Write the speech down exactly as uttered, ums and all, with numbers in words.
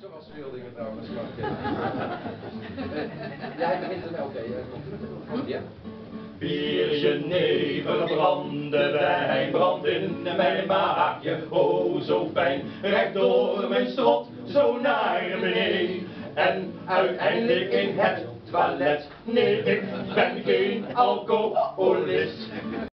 Zoals veel dingen trouwens. Ja, hij begint ermee. Oké, komt ja. Vier jenever branden, wijn brandt in mijn maagje, oh zo fijn, recht door mijn strot, zo naar beneden. En uiteindelijk in het toilet, nee ik ben geen alcoholist.